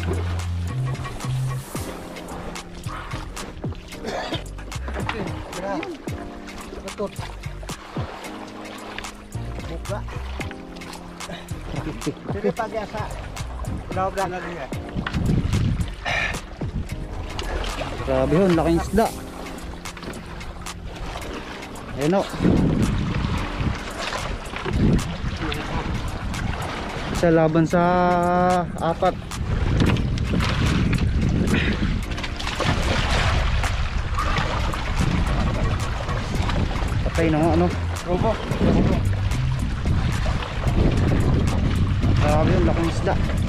Betul. Buka. Jadi pagi asa. Udah lagi ya. Grabe yun, laking isda. Ayun o. Isa laban sa apat. Patay na nga ano. Robo. Grabe yun, laking isda.